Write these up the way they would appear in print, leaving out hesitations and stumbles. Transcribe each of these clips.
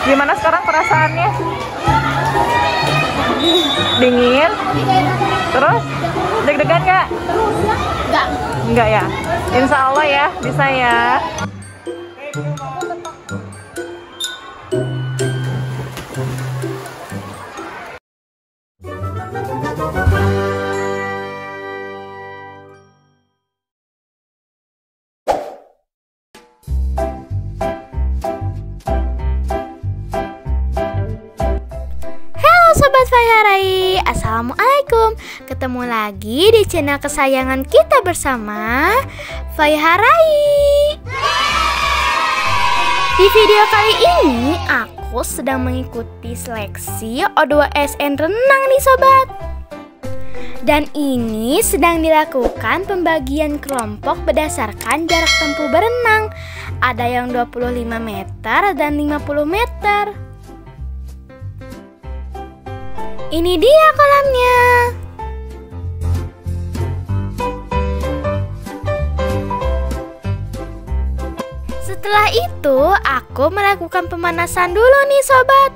Gimana sekarang perasaannya? Dingin? Terus? Deg-degan nggak? Enggak. Enggak ya? Insya Allah ya, bisa ya. Sobat Faiharai, assalamualaikum. Ketemu lagi di channel kesayangan kita bersama Faiharai. Di video kali ini aku sedang mengikuti seleksi O2SN renang nih sobat. Dan ini sedang dilakukan pembagian kelompok berdasarkan jarak tempuh berenang. Ada yang 25 meter dan 50 meter. Ini dia kolamnya. Setelah itu, aku melakukan pemanasan dulu nih sobat.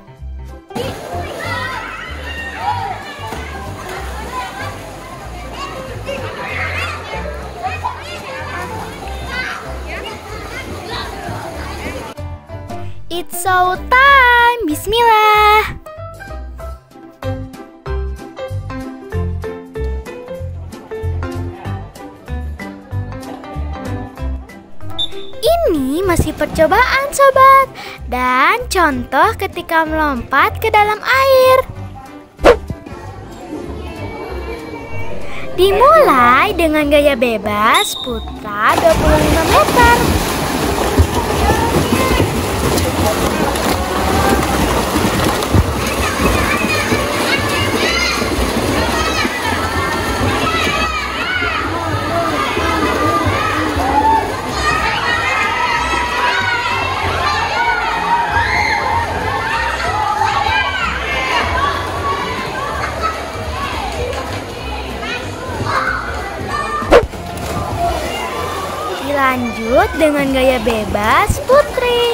It's show time. Bismillah. Ini masih percobaan sobat, dan contoh ketika melompat ke dalam air. Dimulai dengan gaya bebas putra 25 meter. Lanjut dengan gaya bebas putri.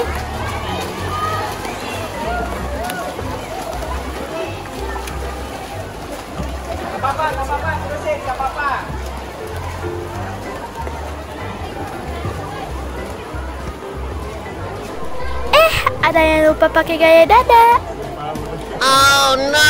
Ada yang lupa pakai gaya dada. Oh no.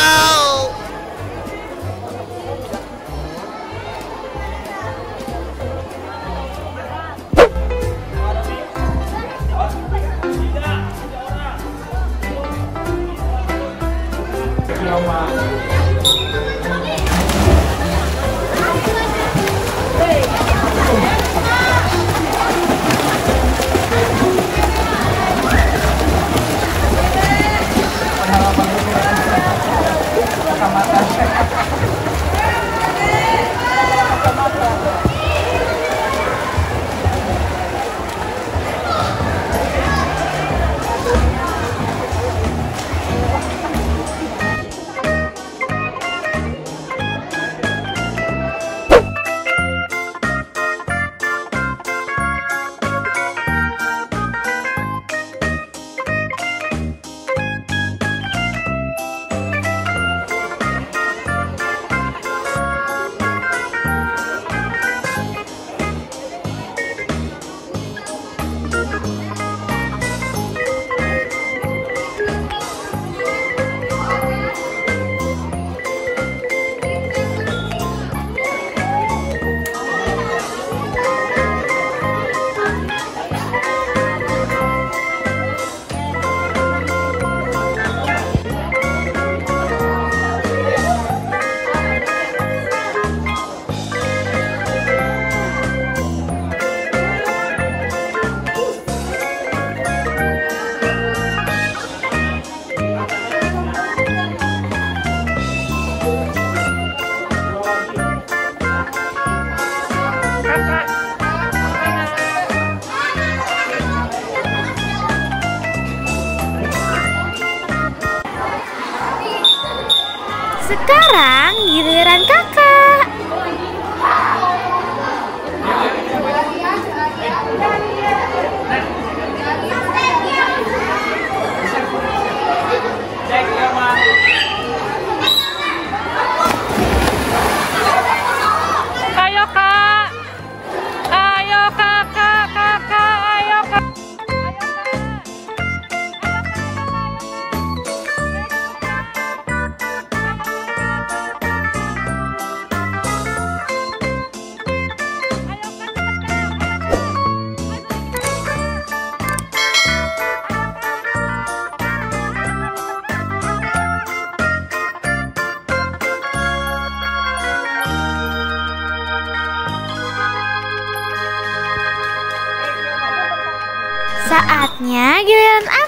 Sekarang giliran kakak.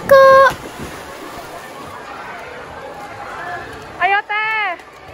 aku. Ayo Teh.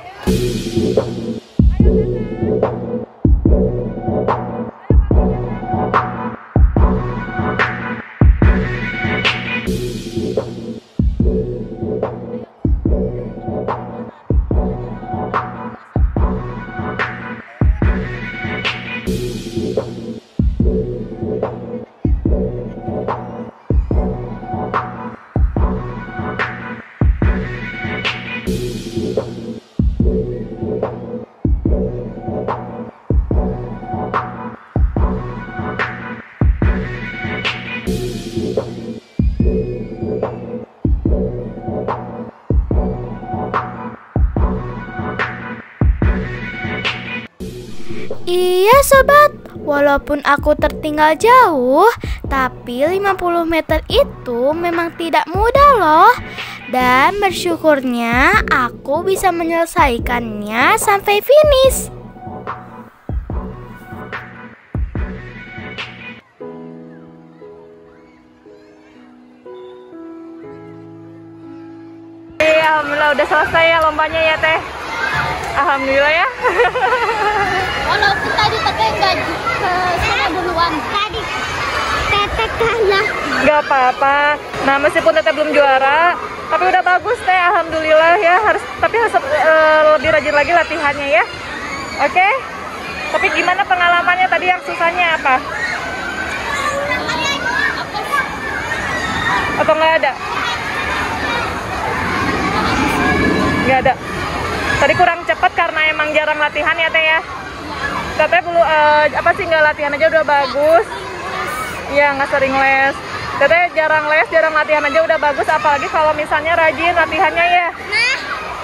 Iya sobat, walaupun aku tertinggal jauh, tapi 50 meter itu memang tidak mudah loh. Dan bersyukurnya aku bisa menyelesaikannya sampai finish. Alhamdulillah udah selesai ya lombanya ya Teh. Alhamdulillah ya. Walaupun tadi Teteh nggak sama duluan. Tadi Teteh kalah. Gak apa-apa. Nah meskipun Teteh belum juara, tapi udah bagus Teh. Alhamdulillah ya. Tapi harus lebih rajin lagi latihannya ya. Oke? Tapi gimana pengalamannya tadi, yang susahnya apa? Atau nggak ada? Nggak ada. Tadi kurang cepat karena emang jarang latihan ya Teh ya. Teteh perlu nggak latihan aja udah bagus. Iya, nggak sering les. Teteh jarang les, jarang latihan aja udah bagus. Apalagi kalau misalnya rajin latihannya ya. Nah,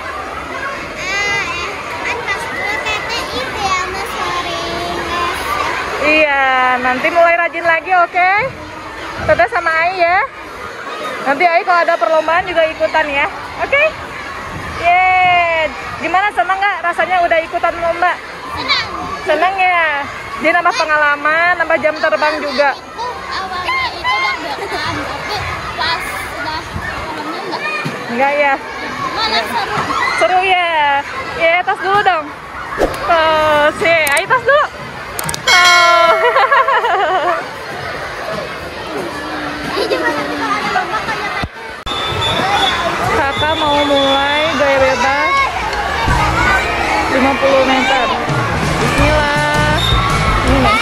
kan pas dulu Teteh itu yang sering les. Iya, nanti mulai rajin lagi, oke? Teteh sama Ai ya. Nanti Ai kalau ada perlombaan juga ikutan ya, oke? Yeay, gimana, senang nggak rasanya udah ikutan lomba? Senang. Senang ya? Dia nambah pengalaman, nambah jam terbang juga. Itu awalnya itu deg-degan, tapi pas udah malamnya Enggak ya? malah seru. Seru ya? Ya, tas dulu dong. Oh, Ai tas dulu. Oh. Ini juga nanti kalau ada lomba kayak Kakak mau mulai gaya bebas 50 meter. Bismillah. Ini.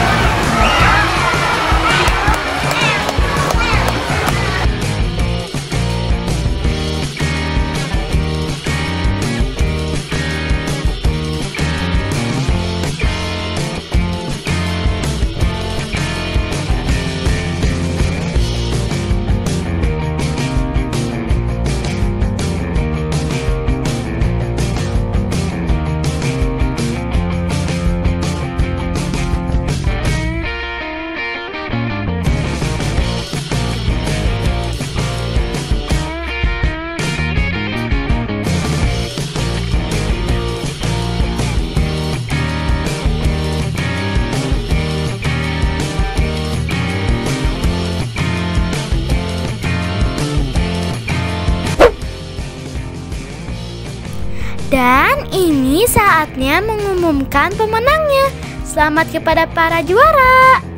Dan ini saatnya mengumumkan pemenangnya. Selamat kepada para juara.